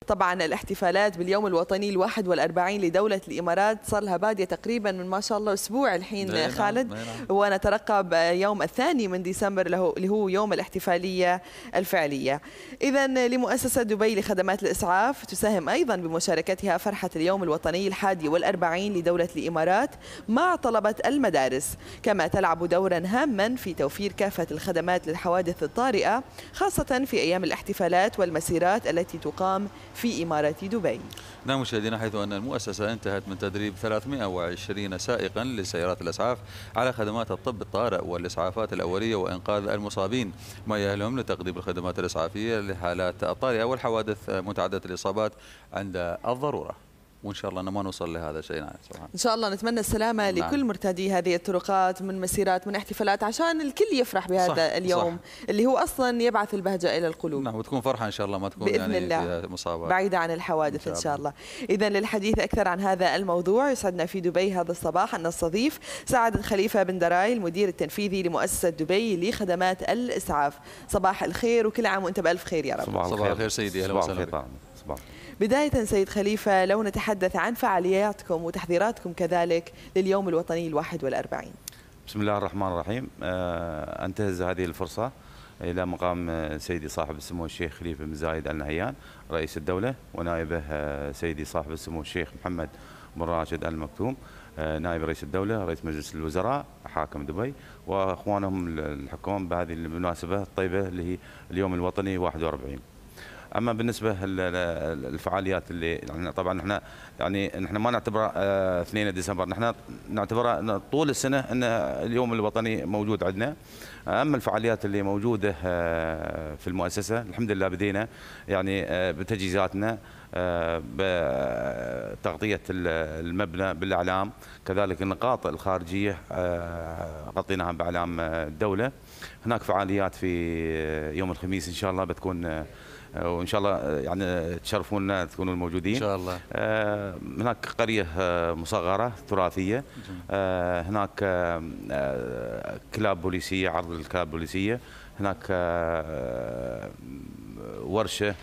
طبعا الاحتفالات باليوم الوطني ال41 لدولة الإمارات صار لها بادية تقريبا من ما شاء الله أسبوع الحين خالد. ونترقب يوم 2 من ديسمبر اللي هو يوم الاحتفالية الفعلية. إذا لمؤسسة دبي لخدمات الإسعاف تساهم أيضا بمشاركتها فرحة اليوم الوطني ال41 لدولة الإمارات مع طلبة المدارس، كما تلعب دورا هاما في توفير كافة الخدمات للحوادث الطارئة خاصة في أيام الاحتفالات والمسيرات التي تقام في إمارة دبي. نعم مشاهدينا، حيث أن المؤسسة انتهت من تدريب 320 سائقا لسيارات الإسعاف على خدمات الطب الطارئ والإسعافات الأولية وإنقاذ المصابين، ما يأهلهم لتقديم الخدمات الإسعافية لحالات الطارئة والحوادث متعددة الإصابات عند الضرورة. وان شاء الله أن ما نوصل لهذا الشيء. نعم صراحة. ان شاء الله نتمنى السلامه لكل مرتادي هذه الطرقات من مسيرات من احتفالات عشان الكل يفرح بهذا صح اليوم صح. اللي هو اصلا يبعث البهجه الى القلوب. نعم وتكون فرحه ان شاء الله، ما تكون بإذن يعني الله فيها مصابات بعيده عن الحوادث ان شاء الله. اذا للحديث اكثر عن هذا الموضوع يسعدنا في دبي هذا الصباح ان نستضيف سعد الخليفه بن دراي المدير التنفيذي لمؤسسه دبي لخدمات الاسعاف. صباح الخير وكل عام وانت بالف خير يا رب. صباح الخير سيدي، اهلا وسهلا بك. بداية سيد خليفة، لو نتحدث عن فعالياتكم وتحضيراتكم كذلك لليوم الوطني ال41. بسم الله الرحمن الرحيم. أنتهز هذه الفرصة إلى مقام سيدي صاحب السمو الشيخ خليفة بن زايد آل نهيان رئيس الدولة، ونائبه سيدي صاحب السمو الشيخ محمد بن راشد آل مكتوم نائب رئيس الدولة رئيس مجلس الوزراء حاكم دبي، وأخوانهم الحكومة بهذه المناسبة الطيبة اللي هي اليوم الوطني 41. اما بالنسبه للفعاليات اللي يعني طبعا احنا ما نعتبره 2 ديسمبر، نحن نعتبره طول السنه ان اليوم الوطني موجود عندنا. اما الفعاليات اللي موجوده في المؤسسه الحمد لله بدينا يعني بتجهيزاتنا بتغطيه المبنى بالاعلام، كذلك النقاط الخارجيه غطيناها باعلام الدوله. هناك فعاليات في يوم الخميس ان شاء الله بتكون، وان شاء الله يعني تشرفونا تكونوا الموجودين ان شاء الله. هناك قريه مصغره تراثيه، هناك كلاب بوليسيه، عرض الكلاب البوليسيه، هناك ورشه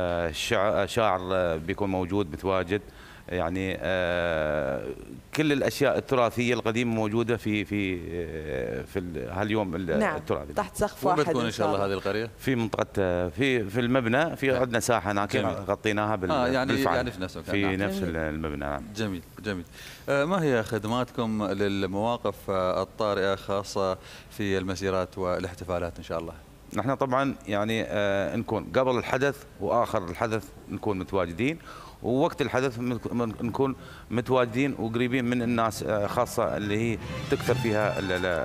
شاعر بيكون موجود متواجد، يعني كل الاشياء التراثيه القديمه موجوده في هاليوم التراثي. تحت سقف واحد. وين بتكون ان شاء الله هذه القريه؟ في منطقه في المبنى، في عندنا ساحه هناك غطيناها يعني في نفس المكان. في نفس المبنى. نعم. جميل جميل. ما هي خدماتكم للمواقف الطارئه خاصه في المسيرات والاحتفالات ان شاء الله؟ نحن طبعا يعني نكون قبل الحدث واخر الحدث نكون متواجدين، ووقت الحدث نكون متواجدين وقريبين من الناس، خاصة اللي هي تكثر فيها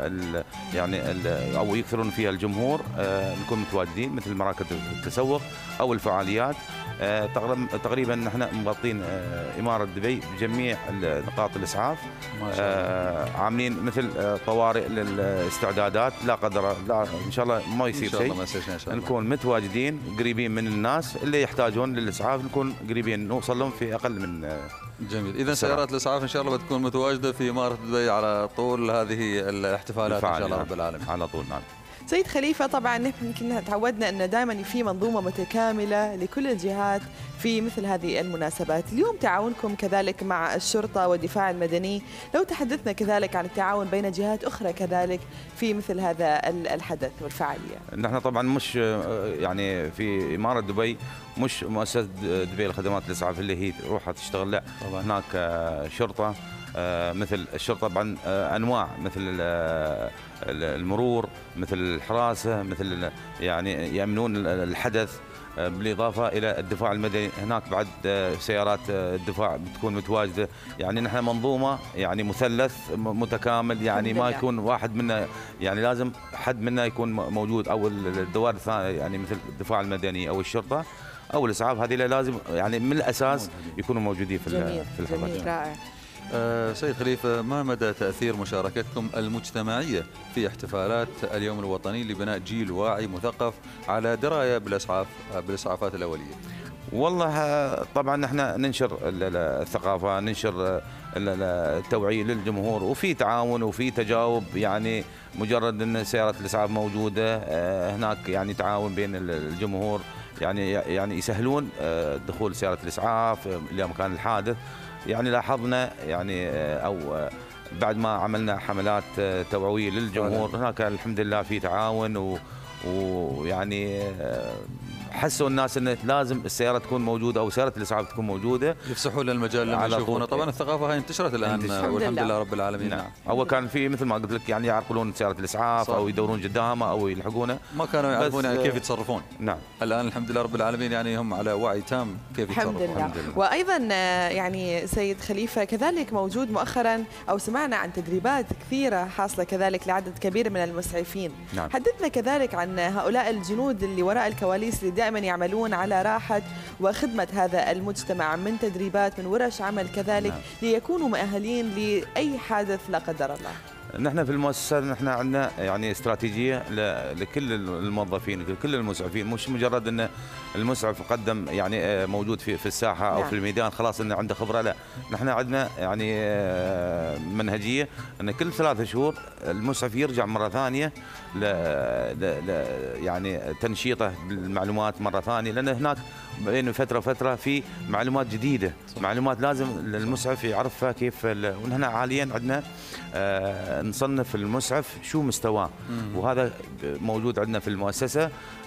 أو يكثرون فيها الجمهور، نكون متواجدين مثل مراكز التسوق أو الفعاليات. تقريبا نحن مغطين إمارة دبي بجميع نقاط الإسعاف، عاملين مثل طوارئ للاستعدادات، لا قدر لا إن شاء الله ما يصير شيء، نكون متواجدين قريبين من الناس اللي يحتاجون للإسعاف، نكون قريبين نوصل لهم في أقل من. جميل. إذا سيارات الإسعاف إن شاء الله بتكون متواجدة في إمارة دبي على طول هذه الاحتفالات إن شاء الله رب العالمين. على طول. نعم. سيد خليفة، طبعا يمكن تعودنا أن دائما في منظومة متكاملة لكل الجهات في مثل هذه المناسبات. اليوم تعاونكم كذلك مع الشرطة والدفاع المدني، لو تحدثنا كذلك عن التعاون بين جهات أخرى كذلك في مثل هذا الحدث والفعالية. نحن طبعا مش يعني في إمارة دبي مش مؤسسة دبي لخدمات الإسعاف اللي هي روحها تشتغل، لا طبعا هناك شرطة، مثل الشرطة طبعا أنواع مثل المرور، مثل الحراسة، مثل يعني يأمنون الحدث، بالإضافة إلى الدفاع المدني. هناك بعد سيارات الدفاع بتكون متواجدة، يعني نحن منظومة يعني مثلث متكامل، يعني ما يكون واحد منا، يعني لازم حد منا يكون موجود، أو الدوائر الثانية يعني مثل الدفاع المدني أو الشرطة أو الإسعاف، هذه لازم يعني من الأساس يكونوا موجودين في الحفلات. جميل رائع. سيد خليفة، ما مدى تأثير مشاركتكم المجتمعية في احتفالات اليوم الوطني لبناء جيل واعي مثقف على دراية بالإسعافات الأولية؟ والله طبعا نحن ننشر الثقافة، ننشر التوعية للجمهور، وفي تعاون وفي تجاوب، يعني مجرد أن سيارة الإسعاف موجودة هناك يعني تعاون بين الجمهور، يعني يسهلون دخول سيارة الإسعاف إلى مكان الحادث. يعني لاحظنا يعني أو بعد ما عملنا حملات توعوية للجمهور هناك الحمد لله في تعاون ويعني حسوا الناس ان لازم السياره تكون موجوده او سياره الاسعاف تكون موجوده، يفسحوا لنا المجال لما يشوفونا. طبعا الثقافه هاي انتشرت الان والحمد لله رب العالمين. نعم. اول كان في مثل ما قلت لك يعني يعرقلون سياره الاسعاف او يدورون قدامها او يلحقونه، ما كانوا يعرفون يعني كيف يتصرفون. نعم. الان الحمد لله رب العالمين يعني هم على وعي تام كيف يتصرفون. الحمد لله. وايضا يعني سيد خليفه كذلك موجود مؤخرا او سمعنا عن تدريبات كثيره حاصله كذلك لعدد كبير من المسعفين. نعم. حدثنا كذلك عن هؤلاء الجنود اللي وراء الكواليس اللي دائما يعملون على راحة وخدمة هذا المجتمع من تدريبات من ورش عمل كذلك. نعم. ليكونوا مؤهلين لأي حادث لا قدر الله. نحن في المؤسسة نحن عندنا يعني استراتيجية لكل الموظفين لكل المسعفين، مش مجرد ان المسعف قدم يعني موجود في الساحة او نعم. في الميدان خلاص انه عنده خبرة، لا نحن عندنا يعني منهجية ان كل 3 شهور المسعف يرجع مرة ثانية يعني تنشيطه بالمعلومات مرة ثانية، لان هناك بين فترة وفترة في معلومات جديدة، معلومات لازم المسعف يعرفها كيف. ونحن حاليا عندنا نصنف المسعف شو مستواه، وهذا موجود عندنا في المؤسسة.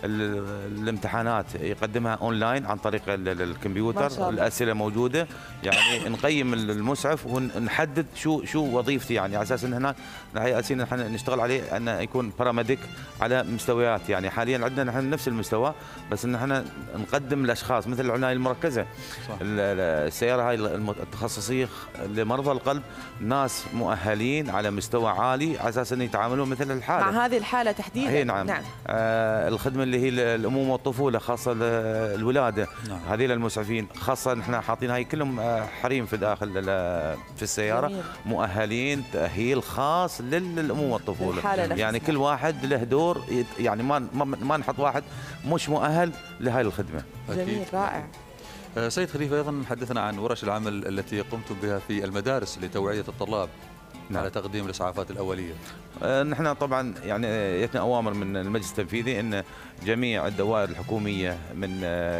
الامتحانات يقدمها اونلاين عن طريق الكمبيوتر، الاسئله موجوده، يعني نقيم المسعف ونحدد شو وظيفتي، يعني على اساس ان هناك اساسا نحن نشتغل عليه انه يكون باراميديك على مستويات. يعني حاليا عندنا نحن نفس المستوى بس ان نحن نقدم الاشخاص مثل العنايه المركزه. صح. السياره هاي التخصصيه لمرضى القلب ناس مؤهلين على مستوى عالي على اساس ان يتعاملون مثل الحاله مع هذه الحاله تحديدا. نعم. نعم. الخدمه اللي هي الامومه والطفوله خاصه الولاده. نعم. هذه المسعفين خاصه نحن حاطين هاي كلهم حريم في داخل في السياره. جميل. مؤهلين تاهيل خاص للامومه والطفوله، يعني كل واحد له دور، يعني ما نحط واحد مش مؤهل لهاي الخدمه. جميل. رائع. سيد خليفه ايضا حدثنا عن ورش العمل التي قمتم بها في المدارس لتوعيه الطلاب. نعم. على تقديم الاسعافات الاوليه. نحن طبعا يعني جتنا اوامر من المجلس التنفيذي ان جميع الدوائر الحكوميه من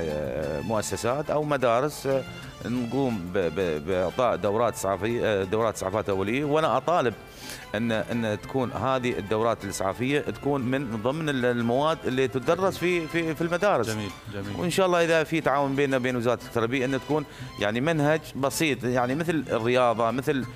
مؤسسات او مدارس نقوم باعطاء دورات اسعافات اوليه، وانا اطالب ان تكون هذه الدورات الاسعافيه تكون من ضمن المواد اللي تدرس في المدارس. جميل جميل. وان شاء الله اذا في تعاون بيننا وبين وزاره التربيه ان تكون يعني منهج بسيط، يعني مثل الرياضه مثل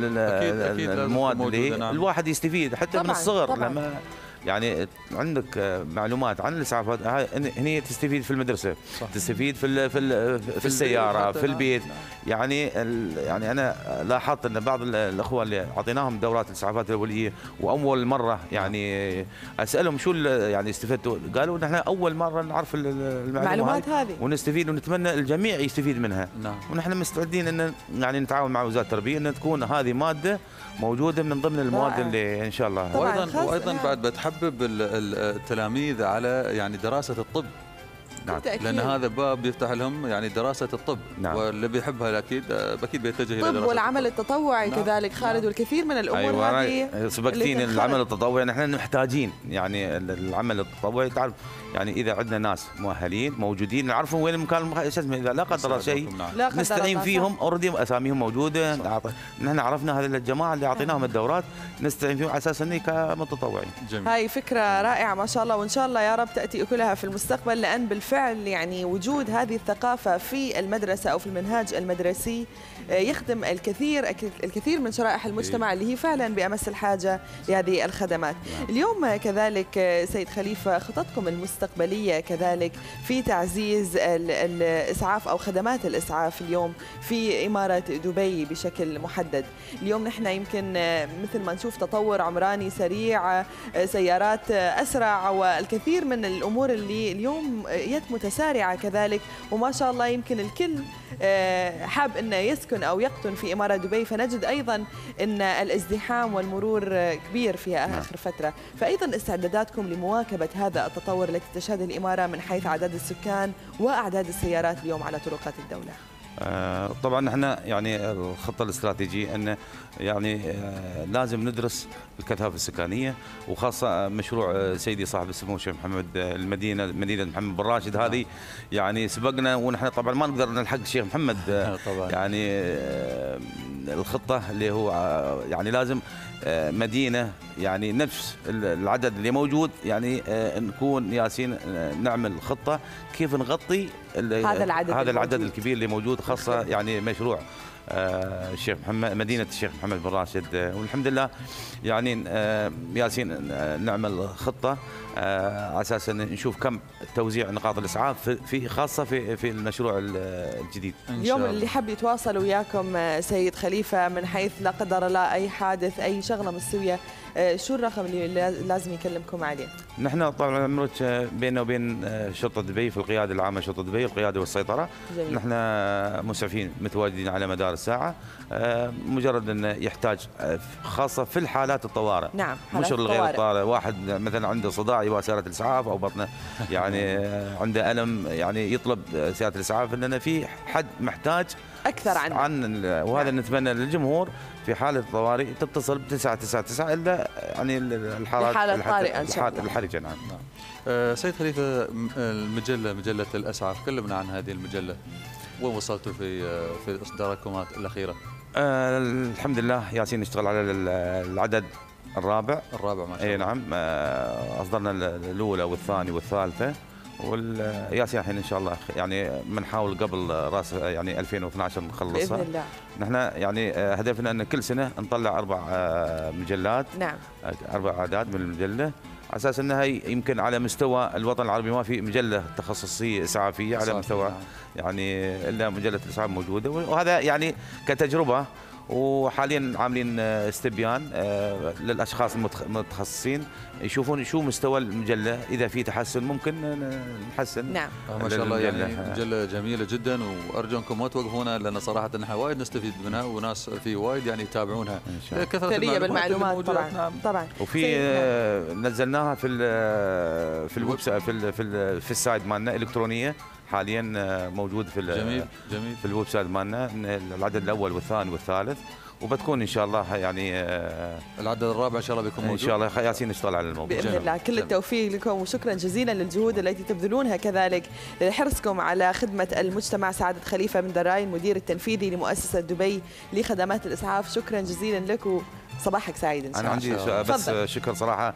أكيد المواد اللي نعم. الواحد يستفيد حتى طبعًا من الصغر. طبعًا. لما يعني عندك معلومات عن الاسعافات هني تستفيد في المدرسه. صح. تستفيد في السياره في البيت. يعني انا لاحظت ان بعض الاخوه اللي اعطيناهم دورات الاسعافات الاوليه واول مره يعني اسالهم شو يعني استفدتوا، قالوا نحن اول مره نعرف المعلومات هذه ونستفيد ونتمنى الجميع يستفيد منها. نعم. ونحن مستعدين ان يعني نتعاون مع وزاره التربيه ان تكون هذه ماده موجوده من ضمن المواد اللي ان شاء الله. وايضا بعد بتحبب التلاميذ على يعني دراسه الطب. نعم. لأن هذا باب يفتح لهم يعني دراسة الطب. نعم. واللي بيحبها أكيد بيتجه إلى دراسة والعمل التطوعي. نعم. كذلك خالد. نعم. والكثير من الأمور هذه سبقتين. العمل التطوعي نحن محتاجين يعني العمل التطوعي، تعرف يعني إذا عندنا ناس مؤهلين موجودين نعرفهم وين المكان إذا لا قدر شيء نستعين فيهم أوردي أساميهم موجودة. نحن عرفنا هذه الجماعة اللي أعطيناهم الدورات نستعين فيهم على أساس أني كمتطوعين. هاي فكرة رائعة ما شاء الله، وإن شاء الله يا رب تأتي أكلها في المستقبل، لأن بالفعل يعني وجود هذه الثقافة في المدرسة أو في المنهاج المدرسي يخدم الكثير من شرائح المجتمع اللي هي فعلا بأمس الحاجة لهذه الخدمات. اليوم كذلك سيد خليفة خططكم المستقبلية كذلك في تعزيز الإسعاف أو خدمات الإسعاف اليوم في إمارة دبي بشكل محدد. اليوم نحن يمكن مثل ما نشوف تطور عمراني سريع، سيارات أسرع، والكثير من الأمور اللي اليوم متسارعة كذلك، وما شاء الله يمكن الكل حاب أنه يسكن أو يقطن في إمارة دبي، فنجد أيضا أن الازدحام والمرور كبير فيها آخر فترة. فأيضا استعداداتكم لمواكبة هذا التطور التي تشهده الإمارة من حيث أعداد السكان وأعداد السيارات اليوم على طرقات الدولة. طبعا احنا يعني الخطه الاستراتيجيه انه يعني لازم ندرس الكثافه السكانيه، وخاصه مشروع سيدي صاحب السمو الشيخ محمد مدينه محمد بن راشد. هذه يعني سبقنا، ونحن طبعا ما نقدر نلحق الشيخ محمد طبعا. يعني الخطه اللي هو يعني لازم مدينه يعني نفس العدد اللي موجود، يعني نكون ياسين نعمل خطه كيف نغطي هذا العدد الكبير اللي موجود، خاصه يعني مشروع الشيخ محمد مدينه الشيخ محمد بن راشد. والحمد لله يعني ياسين نعمل خطه على اساس ان نشوف كم توزيع نقاط الاسعاف في خاصه في المشروع الجديد. اليوم اللي حب يتواصل وياكم سيد خليفه من حيث لا قدر الله اي حادث اي شغله مستويه، شو الرقم اللي لازم يكلمكم عليه؟ نحن طبعا عمرك بيننا وبين شرطه دبي في القياده العامه شرطه دبي القياده والسيطره. جميل. نحن مسعفين متواجدين على مدار الساعه، مجرد انه يحتاج خاصه في الحالات الطوارئ. نعم، مش الغير الطوارئ، واحد مثلا عنده صداع يبغى سياره الاسعاف او بطنه يعني عنده الم يعني يطلب سياره الاسعاف، لان في حد محتاج اكثر عن وهذا نعم. نتمنى للجمهور في حاله الطوارئ تتصل ب 999 الا يعني الحاله الطارئه ان شاء الله الحرجه. نعم. سيد خليفه، مجله الاسعاف، كلمنا عن هذه المجله، وين وصلتوا في اصداركم الاخيره؟ الحمد لله ياسين نشتغل على العدد الرابع ما شاء الله. اي نعم، اصدرنا الاولى والثانيه والثالثه، والياسين الحين ان شاء الله يعني بنحاول قبل راس يعني 2012 نخلصها باذن الله. نحن يعني هدفنا ان كل سنه نطلع 4 مجلات. نعم، 4 اعداد من المجله، على اساس انها يمكن على مستوى الوطن العربي ما في مجله تخصصيه اسعافيه على مستوى يعني الا مجله الاسعاف موجوده، وهذا يعني كتجربه. وحاليا عاملين استبيان للاشخاص المتخصصين يشوفون شو مستوى المجله، اذا في تحسن ممكن نحسن. نعم ما شاء الله، يعني مجله جميله جدا، وارجو انكم ما توقفونا، لان صراحه نحن وايد نستفيد منها، وناس في وايد يعني يتابعونها كثره بالمعلومات طبعا. نعم. طبعا. وفي نزلناها في الويب في السايت مالنا الكترونيه حاليا موجود في جميل في الويب سايت مالنا العدد الاول والثاني والثالث، وبتكون ان شاء الله يعني العدد الرابع ان شاء الله بيكون موجود ان شاء الله. ياسين نشتغل على الموضوع باذن الله. كل التوفيق لكم، وشكرا جزيلا للجهود التي تبذلونها، كذلك لحرصكم على خدمه المجتمع. سعاده خليفه بن دراي، المدير التنفيذي لمؤسسه دبي لخدمات الاسعاف، شكرا جزيلا لك وصباحك سعيد ان شاء الله. انا عندي بس شكر صراحه،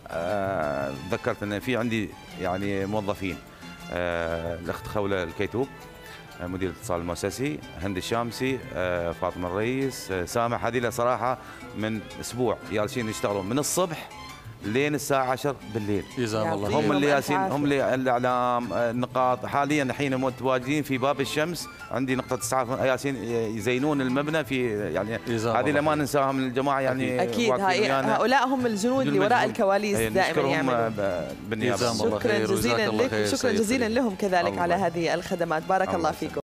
ذكرت ان في عندي يعني موظفين، الاخت خوله الكيتوب مدير الاتصال المؤسسي، هند الشامسي، فاطمه الرئيس، سامح، هذه صراحه من اسبوع جالسين يشتغلوا من الصبح لين الساعه 10 بالليل. جزاهم الله خير. هم اللي ياسين، هم اللي الاعلام، النقاط. حاليا الحين متواجدين في باب الشمس، عندي نقطه اسعاف ياسين يزينون المبنى في يعني هذه ما ننساها من الجماعه يعني. اكيد هؤلاء هم الجنود اللي وراء الكواليس دائما يعملوا. بالنيابه. شكرا جزيلا لك، وشكرا جزيلا لهم كذلك على هذه الخدمات. بارك الله فيكم.